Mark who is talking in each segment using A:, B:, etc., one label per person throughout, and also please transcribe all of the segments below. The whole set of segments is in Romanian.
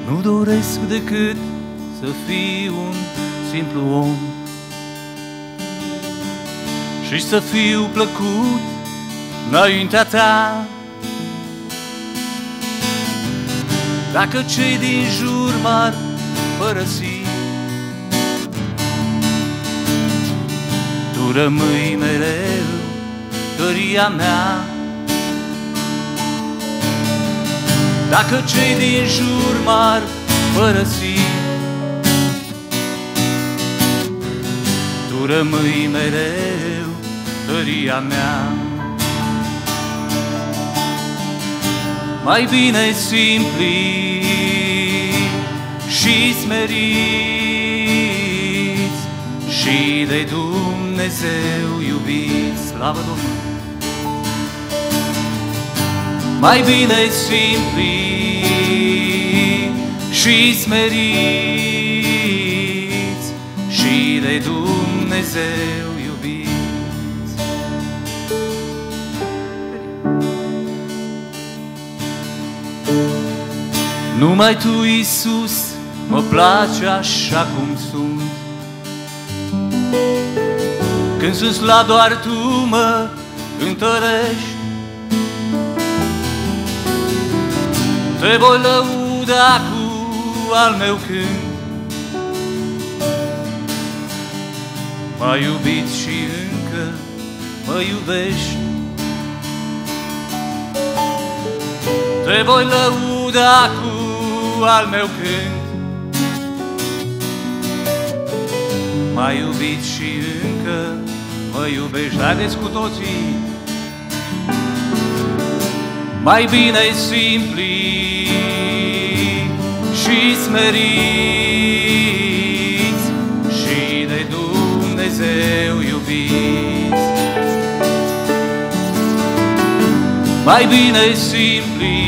A: Nu doresc decât să fiu un simplu om și să fiu plăcut înaintea ta. Dacă cei din jur m-ar părăsi, tu rămâi mereu tăria mea. Dacă cei din jur m-ar părăsi, tu rămâi mereu tăria mea. Mai bine simpli și smeriți și de Dumnezeu iubiți. Slavă Domnului! Mai bine simpli și smeriți și de Dumnezeu iubiți. Numai Tu, Iisus, mă place așa cum sunt. Când sunt slab, doar Tu mă întărești. Te voi lăuda cu al meu cânt. M-ai iubit și încă mă iubești. Te voi lăuda cu al meu cânt. M-ai iubit și încă mă iubești. Haideți cu toții! Mai bine simpli și smeriți și de Dumnezeu iubiți. Mai bine simpli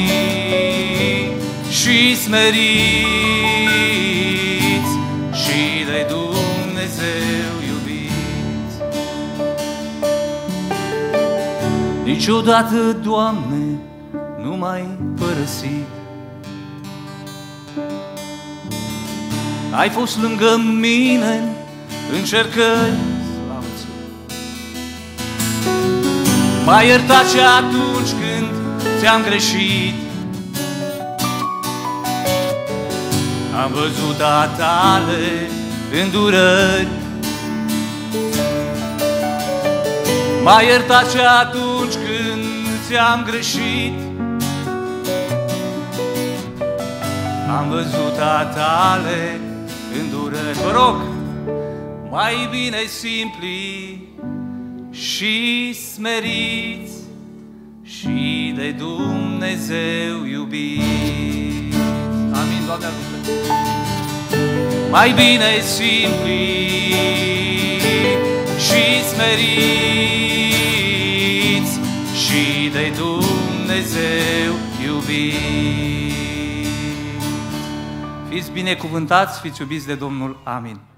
A: și smeriți și de Dumnezeu iubiți. Niciodată, Doamne, nu m-ai părăsit. Ai fost lângă mine în încercări, m-ai iertat și atunci când ți-am greșit. Am văzut a Tale îndurări. M-ai iertat și atunci când ți-am greșit. Am văzut a Tale îndurări. Vă rog, mai bine simpli și smeriți și de Dumnezeu iubiți. Amin, Doamne ajută! Mai bine simpli și smeriți și de Dumnezeu iubiți. Fiți binecuvântați, fiți iubiți de Domnul. Amin.